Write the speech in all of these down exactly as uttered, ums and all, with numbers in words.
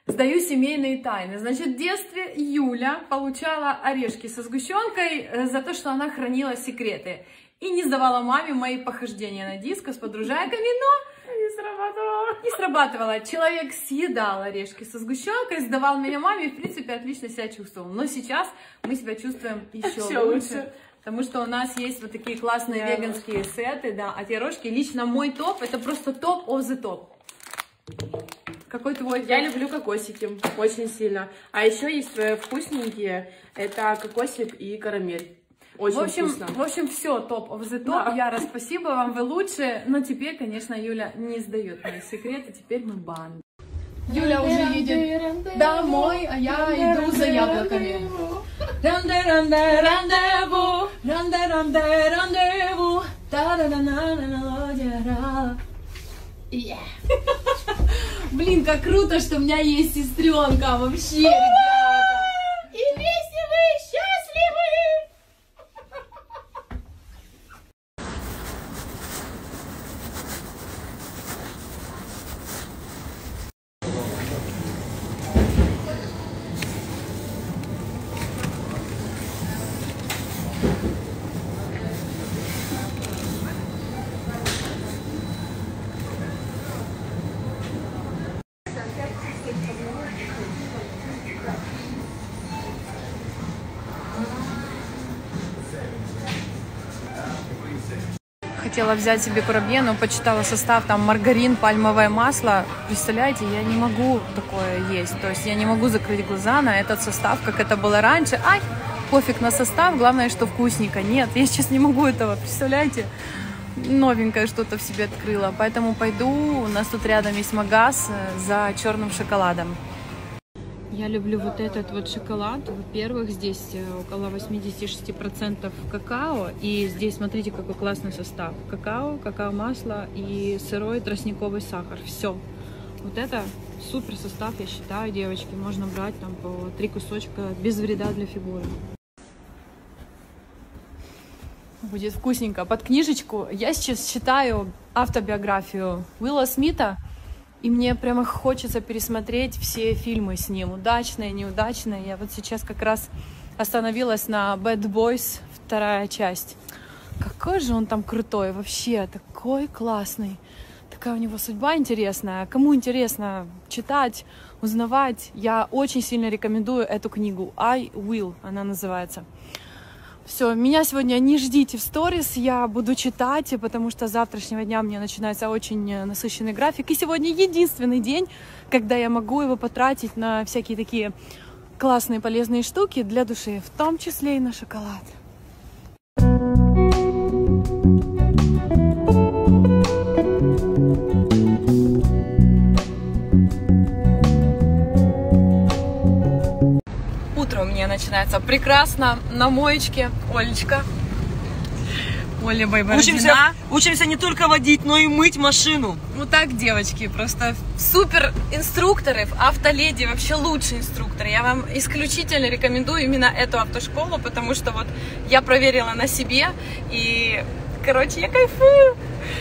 Сдаю семейные тайны. Значит, в детстве Юля получала орешки со сгущенкой за то, что она хранила секреты. И не сдавала маме мои похождения на диско с подружайками, но не срабатывало. Не срабатывало. Человек съедал орешки со сгущенкой, сдавал меня маме и, в принципе, отлично себя чувствовал. Но сейчас мы себя чувствуем еще, еще лучше. лучше. Потому что у нас есть вот такие классные Yeah. веганские сеты, да, а те рожки, лично мой топ, это просто топ of the топ. Какой твой? Я люблю кокосики очень сильно. А еще есть вкусненькие, это кокосик и карамель. Очень в общем, вкусно. В общем, все топ of the топ. Да. Яра, спасибо вам, вы лучше. Но теперь, конечно, Юля не сдает мои секреты, теперь мы банда. Юля уже едет домой, а я иду за яблоками. Ранде, ранде, рандеву, ранде, ранде, рандеву, та-да-да-на-на-на-ла-дя-ра. Блин, как круто, что у меня есть сестренка вообще, ребята. И вместе вы счастливы! Хотела взять себе курабье, но почитала состав, там маргарин, пальмовое масло. Представляете, я не могу такое есть. То есть я не могу закрыть глаза на этот состав, как это было раньше. Ай, пофиг на состав, главное, что вкусненько. Нет, я сейчас не могу этого, представляете? Новенькое что-то в себе открыла. Поэтому пойду, у нас тут рядом есть магаз за черным шоколадом. Я люблю вот этот вот шоколад. Во-первых, здесь около восьмидесяти шести процентов какао. И здесь, смотрите, какой классный состав. Какао, какао-масло и сырой тростниковый сахар. Все. Вот это супер состав, я считаю, девочки. Можно брать там по три кусочка без вреда для фигуры. Будет вкусненько. Под книжечку я сейчас читаю автобиографию Уилла Смита. И мне прямо хочется пересмотреть все фильмы с ним, удачные, неудачные. Я вот сейчас как раз остановилась на Bad Boys, вторая часть. Какой же он там крутой вообще, такой классный. Такая у него судьба интересная. Кому интересно читать, узнавать, я очень сильно рекомендую эту книгу. I Will, она называется. Все, меня сегодня не ждите в сторис, я буду читать, потому что с завтрашнего дня у меня начинается очень насыщенный график. И сегодня единственный день, когда я могу его потратить на всякие такие классные полезные штуки для души, в том числе и на шоколад. Утро у меня начинается прекрасно на моечке. Олечка. Оля Байбардина. Учимся, учимся не только водить, но и мыть машину. Вот так, девочки, просто супер инструкторы, автоледи, вообще лучшие инструкторы. Я вам исключительно рекомендую именно эту автошколу, потому что вот я проверила на себе и, короче, я кайфую.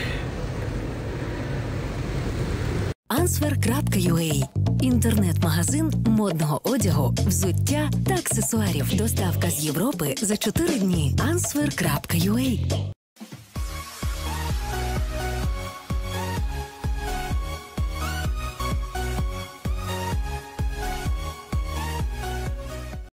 Answer крапка ю а – інтернет-магазин модного одягу, взуття та аксесуарів. Доставка з Європи за чотири дні. Answer крапка ю а